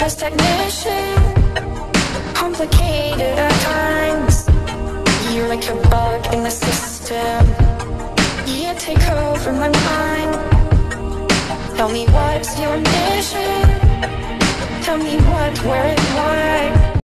service technician, complicated at times. You're like a bug in the system. You take over my mind. Tell me what's your mission. Tell me what, where, and why.